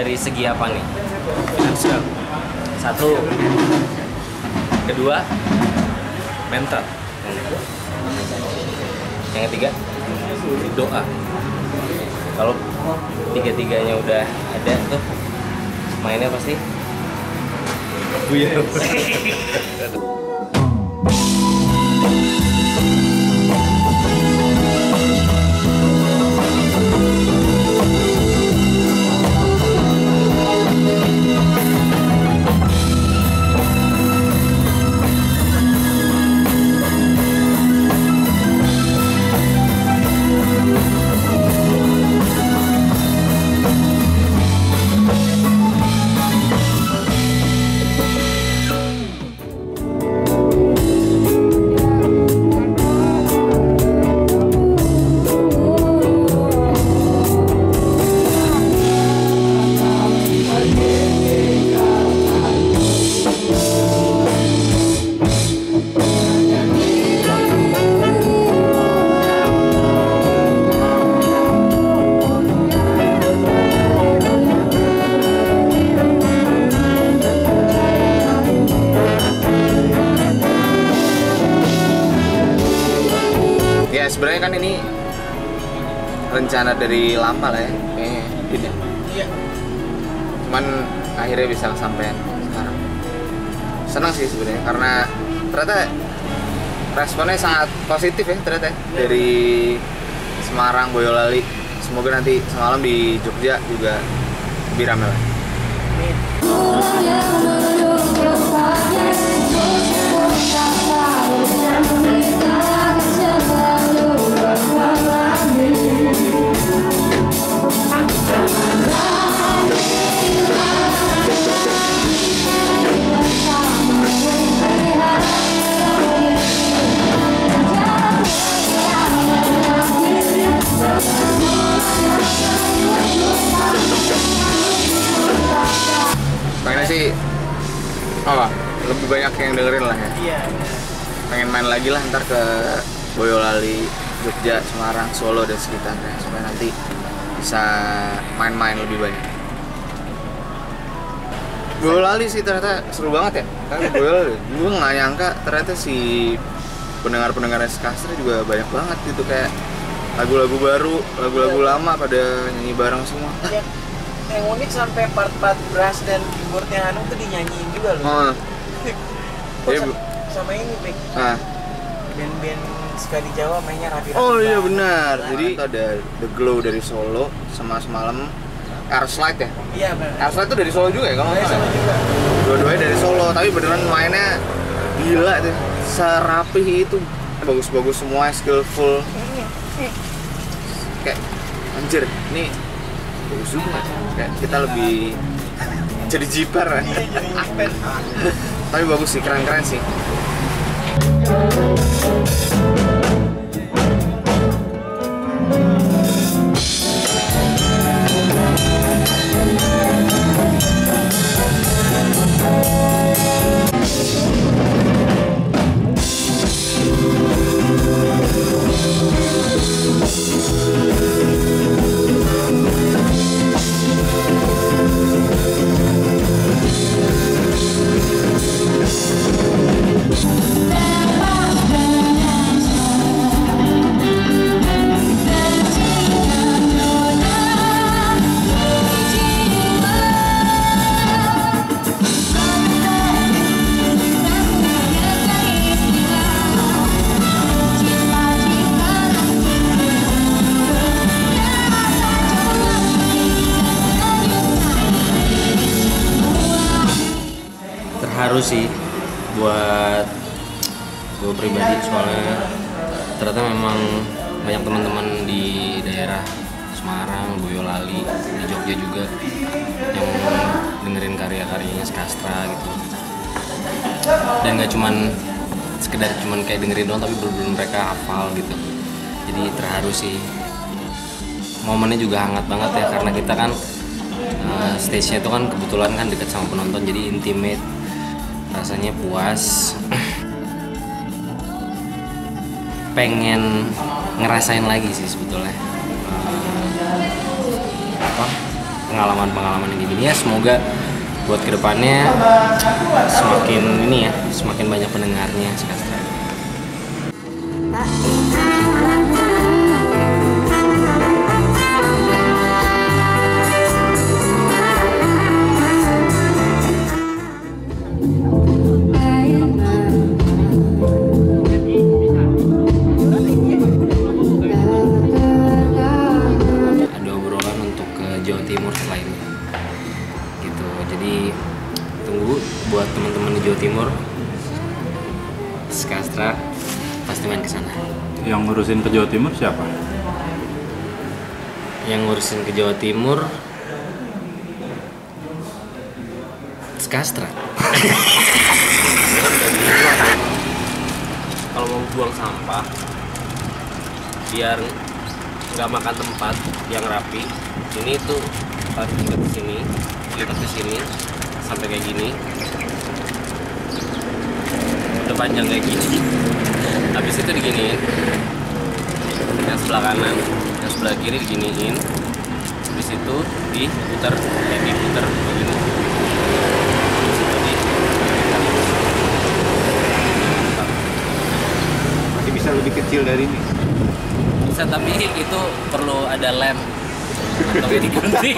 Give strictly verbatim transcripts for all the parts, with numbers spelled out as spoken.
dari segi apa nih? Finansial. Satu. Kedua. Mental. Yang ketiga. Doa. Kalau tiga-tiganya udah ada tuh, mainnya pasti buyar. Ya sebenarnya kan ini rencana dari lama lah ya kayaknya. Gitu. Iya. Cuman akhirnya bisa kesampaian sekarang. Senang sih sebenarnya karena ternyata responnya sangat positif ya ternyata ya. Dari Semarang, Boyolali. Semoga nanti semalam di Jogja juga lebih ramai lah. Pengennya sih, oh lebih banyak yang dengerin lah ya. Iya. Pengen main lagi lah ntar ke Boyolali, Jogja, Semarang, Solo dan sekitarnya supaya nanti bisa main-main lebih banyak. Boyolali sih ternyata seru banget ya. Karena Boyolali, gue nggak nyangka ternyata si pendengar-pendengar Skastra juga banyak banget gitu, kayak lagu-lagu baru, lagu-lagu lama pada nyanyi bareng semua. Yang, yang unik sampai part-part brass dan keyboardnya Hanung tuh dinyanyiin juga loh. Oh. Oh, Ya, sama, sama ini, Bek. Nah. Band-band sekali Jawa mainnya rapi-rapi. Oh iya benar. Jadi itu ada The Glow dari Solo sama semalam Air Slide ya. Iya benar. Air Slide tuh dari Solo juga ya kalau nggak Iya, sama salah. juga. Dua-duanya dari Solo, tapi beneran mainnya gila tuh. Serapih itu, bagus-bagus semua, skillful. Kayak anjir, ini bagus juga. Kayak kita lebih jadi jiper ya. Iya, jadi jiper. Tapi bagus sih, keren-keren sih. Terharu sih buat gue pribadi, soalnya ternyata memang banyak teman-teman di daerah Semarang, Boyolali, di Jogja juga yang dengerin karya-karyanya Skastra gitu. Dan gak cuman sekedar cuman kayak dengerin doang, tapi bener-bener mereka hafal gitu. Jadi terharu sih. Momennya juga hangat banget ya, karena kita kan uh, stage-nya itu kan kebetulan kan dekat sama penonton, jadi intimate, rasanya puas. Pengen ngerasain lagi sih sebetulnya. Uh, apa? pengalaman-pengalaman yang kayak gini ya. Semoga buat kedepannya semakin ini ya, semakin banyak pendengarnya Skastra. Ada obrolan untuk ke Jawa Timur selainnya gitu, jadi tunggu buat teman-teman di Jawa Timur, Skastra pasti main ke sana. Yang ngurusin ke Jawa Timur siapa? Yang ngurusin ke Jawa Timur Skastra. Kalau mau buang sampah biar nggak makan tempat yang rapi, ini tuh harus ikat ke sini, ikat ke sini sampai kayak gini, udah panjang kayak gini. Habis itu diginiin, yang sebelah kanan, yang sebelah kiri diginiin. Habis itu diputar, kayak diputar begini. Habis itu diputar. Masih bisa lebih kecil dari ini. Bisa, tapi itu perlu ada lem atau digunting.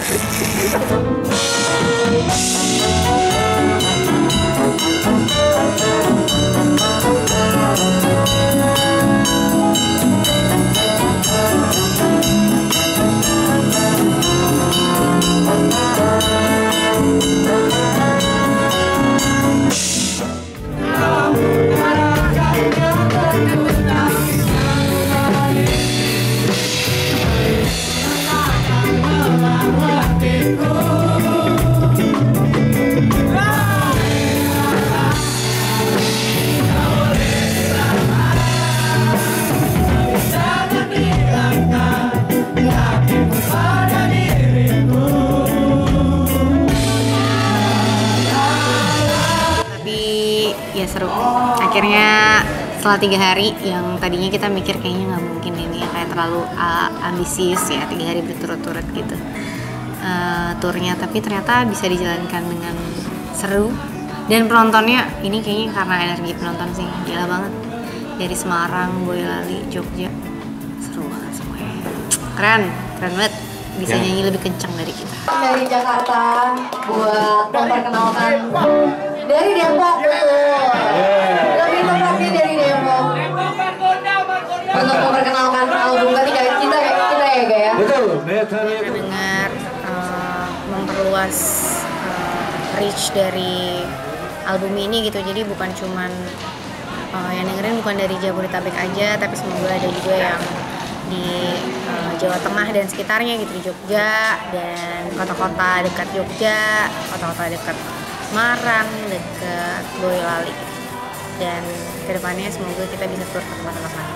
Ya seru. Akhirnya setelah tiga hari yang tadinya kita mikir kayaknya nggak mungkin ini kayak terlalu uh, ambisius ya, tiga hari berturut-turut gitu uh, turnya, tapi ternyata bisa dijalankan dengan seru. Dan penontonnya ini kayaknya karena energi penonton sih gila banget, dari Semarang, Boyolali, Jogja, seru banget semuanya. Keren, keren banget, bisa Ya. nyanyi lebih kencang dari kita. Dari Jakarta buat memperkenalkan dari Depok, betul. Lebih tepatnya dari Depok. Untuk memperkenalkan album ketiga kita kita ya, Ga ya. Betul. Dengar uh, memperluas uh, reach dari album ini gitu, jadi bukan cuman uh, yang dengerin bukan dari Jabodetabek aja, tapi semoga ada juga yang di uh, Jawa Tengah dan sekitarnya gitu, di Jogja dan kota-kota dekat Jogja, kota-kota dekat Semarang, dekat Boyolali, dan kedepannya semoga kita bisa tur ke tempat-tempat lain.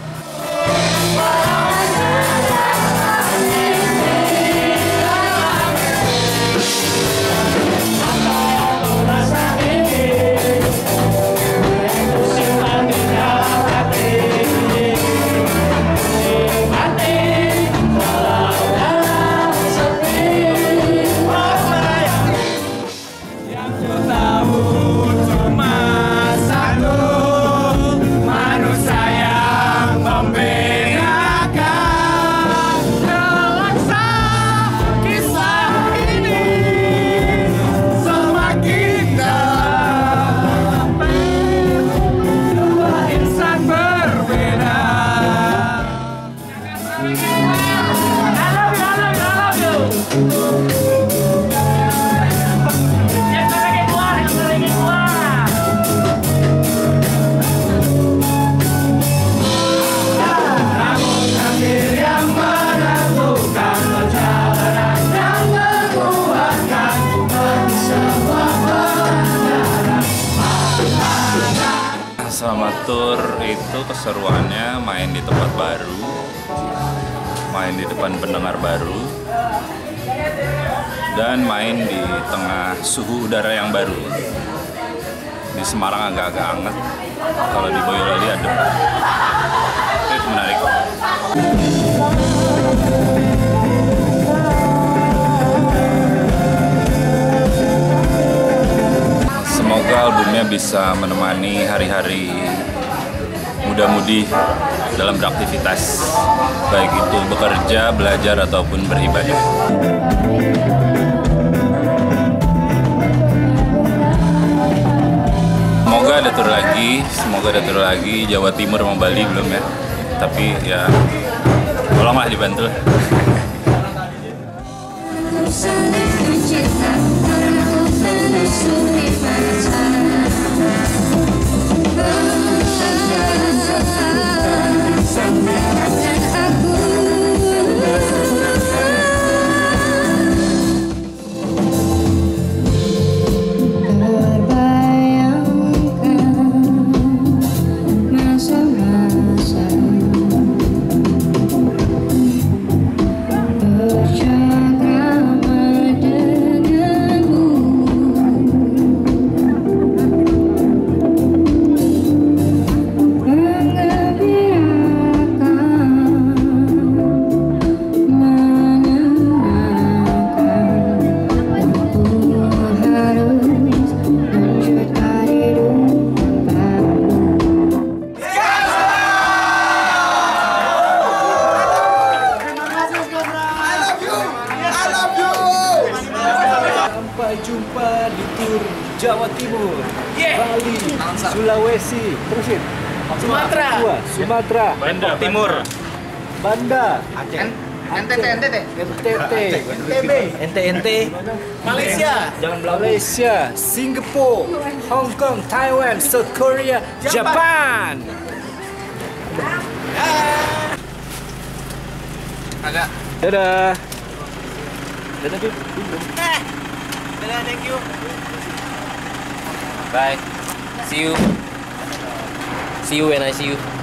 Selama tur itu keseruannya main di tempat baru, main di depan pendengar baru, dan main di tengah suhu udara yang baru. Di Semarang agak-agak hangat, kalau di Boyolali adem. Itu menarik. bisa menemani hari-hari muda-mudi dalam beraktivitas, baik itu bekerja, belajar, ataupun beribadah. Semoga ada tur lagi, semoga ada tur lagi. Jawa Timur sama Bali belum ya, tapi ya tolonglah dibantu. Sampai jumpa di tur Jawa Timur, Bali, Sulawesi, terusin Sumatera, Sumatera, Banda Timur, Banda, N T T N T T N T T, N T N T, Malaysia, Malaysia, Singapura, Hong Kong, Taiwan, South Korea, Japan. agak Dadah. Dadah, Bib. dadah, thank you. Bye. See you. See you when I see you.